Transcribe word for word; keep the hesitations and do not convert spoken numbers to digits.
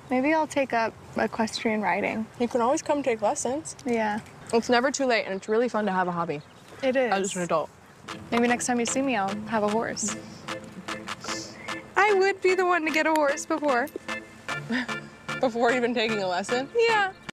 Maybe I'll take up equestrian riding. You can always come take lessons. Yeah. It's never too late, and it's really fun to have a hobby. It is. As an adult. Maybe next time you see me, I'll have a horse. I would be the one to get a horse before. Before even taking a lesson? Yeah.